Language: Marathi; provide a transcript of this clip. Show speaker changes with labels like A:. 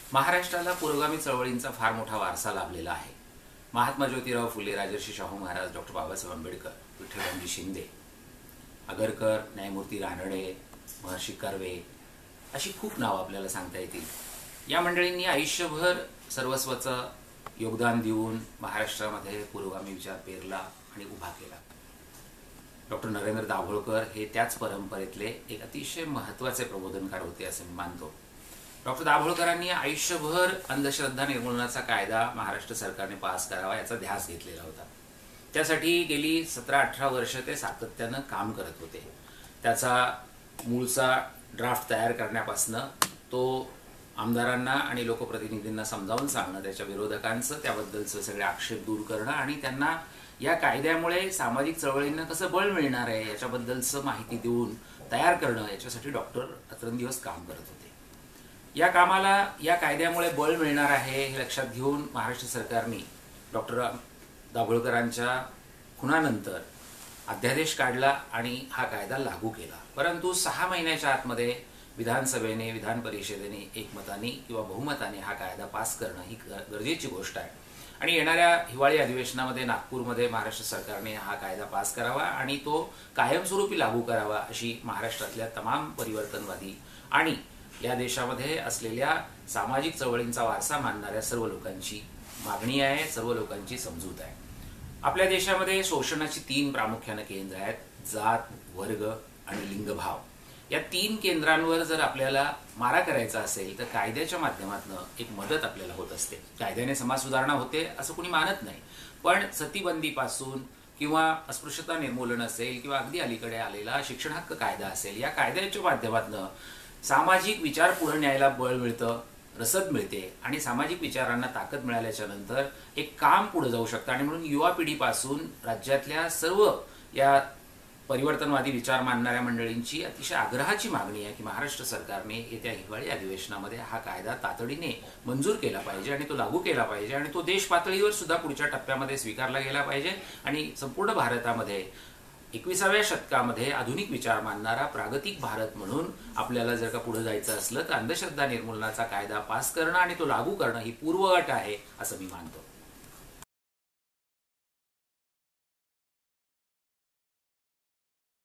A: महाराष्ट्राला पुरोगामी चळवळींचा फार मोठा वारसा लाभलेला आहे। महात्मा ज्योतिराव फुले, राजर्षी शाहू महाराज, डॉक्टर बाबासाहेब आंबेडकर, विठ्ठलरामजी शिंदे, आगरकर, न्यायमूर्ती रानडे, महर्षी कर्वे अशी खूप नावं आपल्याला सांगता येतील। या मंडळींनी आयुष्यभर सर्वस्वाचं योगदान देऊन महाराष्ट्रामध्ये पुरोगामी विचार पेरला आणि उभा केला। डॉक्टर नरेंद्र दाभोळकर हे त्याच परंपरेतले एक अतिशय महत्त्वाचे प्रबोधनकार होते असं मी मानतो। डॉक्टर दाभोळकरांनी आयुष्यभर अंधश्रद्धा निर्मूलनाचा कायदा महाराष्ट्र सरकारने पास करावा याचा ध्यास घेतलेला होता। त्यासाठी गेली 17-18 वर्ष ते सातत्यानं काम करत होते। त्याचा मूळचा ड्राफ्ट तयार करण्यापासून तो आमदारांना आणि लोकप्रतिनिधींना समजावून सांगणं, त्याच्या विरोधकांचं त्याबद्दलचं सगळे आक्षेप दूर करणं आणि त्यांना या कायद्यामुळे सामाजिक चळवळींना कसं बळ मिळणार आहे याच्याबद्दलचं माहिती देऊन तयार करणं, याच्यासाठी डॉक्टर रात्रंदिवस काम करत होते। या कामाला या कायद्यामुळे बळ मिळणार आहे हे लक्षात घेऊन महाराष्ट्र सरकारने डॉक्टर दाभोळकरांच्या खुनानंतर अध्यादेश काढला आणि हा कायदा लागू केला। परंतु 6 महिन्याच्या आतमध्ये विधानसभेने, विधान परिषदेने एकमताने किंवा बहुमताने हा कायदा पास करणं ही गरजेची गोष्ट आहे आणि येणाऱ्या हिवाळी अधिवेशनामध्ये नागपूरमध्ये महाराष्ट्र सरकारने हा कायदा पास करावा आणि तो कायमस्वरूपी लागू करावा अशी महाराष्ट्रातल्या तमाम परिवर्तनवादी आणि या देशामध्ये असलेल्या सामाजिक चळवळींचा वारसा मानणाऱ्या सर्व लोकांची मागणी आहे, सर्व लोकांची समजूत आहे। आपल्या देशामध्ये शोषणाची 3 प्रामुख्याने केंद्र आहेत: जात, वर्ग आणि लिंगभाव। या 3 केंद्रांवर जर आपल्याला मारा करायचा असेल तर कायद्याच्या माध्यमातून एक मदत आपल्याला होत असते। कायद्याने समाज सुधारणा होते असं कुणी मानत नाही, पण सतीबंदीपासून किंवा अस्पृश्यता निर्मूलन असेल किंवा अगदी अलीकडे आलेला शिक्षण हक्क कायदा असेल, या कायद्याच्या माध्यमातून सामाजिक विचार पुढे न्यायला बळ मिळतं, रसद मिळते आणि सामाजिक विचारांना ताकद मिळाल्याच्या नंतर एक काम पुढे जाऊ शकतं। आणि म्हणून युवा पिढीपासून राज्यातल्या सर्व या परिवर्तनवादी विचार मानणाऱ्या मंडळींची अतिशय आग्रहाची मागणी आहे की महाराष्ट्र सरकारने येत्या हिवाळी अधिवेशनामध्ये हा कायदा तातडीने मंजूर केला पाहिजे आणि तो लागू केला पाहिजे आणि तो देश पातळीवर सुद्धा पुढच्या टप्प्यामध्ये स्वीकारला गेला पाहिजे आणि संपूर्ण भारतामध्ये 21व्या शतकामध्ये आधुनिक विचार मानणारा प्रागतिक भारत म्हणून आपल्याला जर का पुढे जायचं असलं तर अंधश्रद्धा निर्मूलनाचा कायदा पास करणं आणि तो लागू करणं ही पूर्वअट आहे असं मी मानतो।